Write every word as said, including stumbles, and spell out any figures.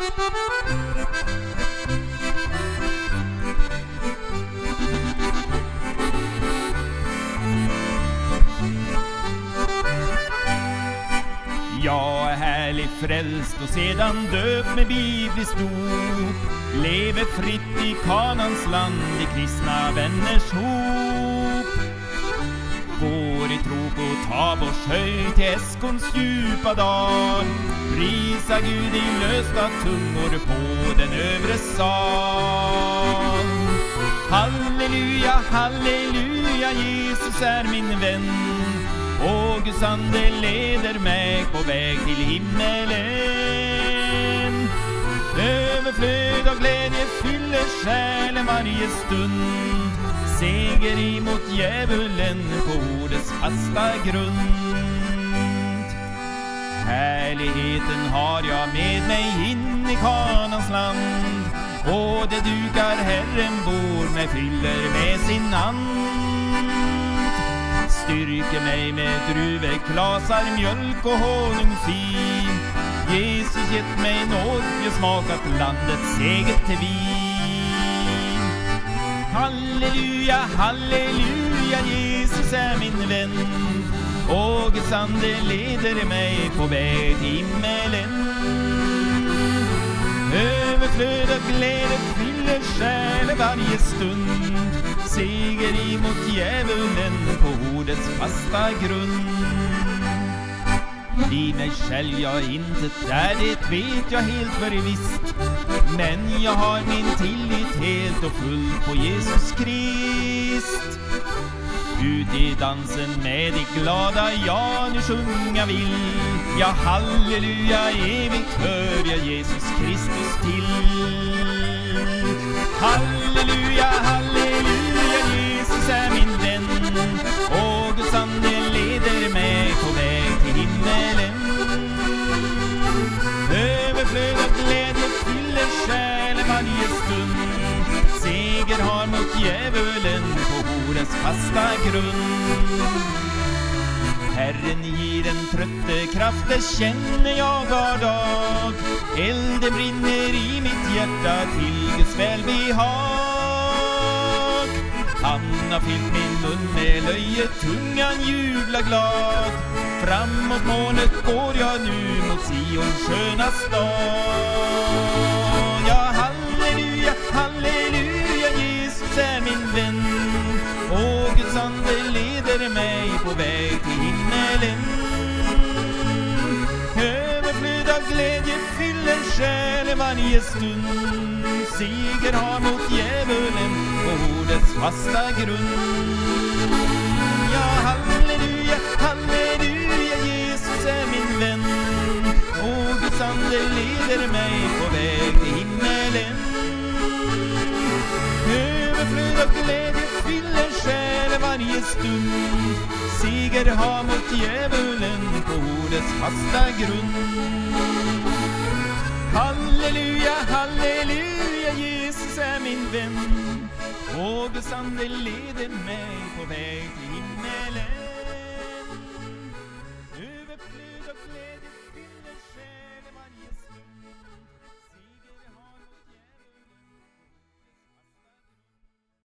Jag är härligt frälst och sedan döpt med bibliskt dop, lever fritt i Kanans land i kristna vänners hop. Går i tro på Tabors höjd till Eskons djupa dal, prisa Gud i lösta tungor på den övre sal. Halleluja, halleluja, Jesus är min vän, och Guds ande leder mig på väg till himmelen. Överflöd och glädje fyller själen varje stund, seger emot djävulen på ordets fasta grund. Härligheten har jag med mig in i Kanans land, och det dukar Herren bord mig fyller med sin and. Styrker mig med druveklasar, mjölk och honung fin. Jesus gett mig nåd, jag smakat landets eget vin. Halleluja, halleluja, Jesus är min vän, och Guds ande leder mig på väg till himmelen. Överflöd och glädje fyller själen varje stund, seger emot djävulen på ordets fasta grund. I mig själv jag inte där, det vet jag helt för visst, men jag har min tillit helt och fullt på Jesus Krist. Ut i dansen med de glada jag nu sjunga vill, ja halleluja, evigt hör jag Jesus Kristus till. Halleluja, halleluja, Jesus är min vän, och Guds ande leder mig på väg till himmelen. Överflöd och glädje fyller själen varje stund, seger har mot djävulen på ordens fasta grund. Herren ger en trötte kraft, det känner jag var dag. Elden brinner i mitt hjärta till Guds välbehag. Han har fyllt min mun med löje, tungan jublar glad. Framåt målet går jag nu mot Sions sköna stad. Ja, halleluja, halleluja, Jesus är min vän, och Guds ande leder mig på väg till himmelen. Överflöd av glädje fyller själen varje stund, seger har mot djävulen på ordets fasta grund. Ja, halleluja, halleluja, Jesus är min vän, och Guds ande leder mig på väg till himmelen. Överflöd av glädje fyller själen varje stund, seger har mot djävulen på ordets fasta grund. Halleluja, halleluja, Jesus är min vän, och Guds ande leder mig på väg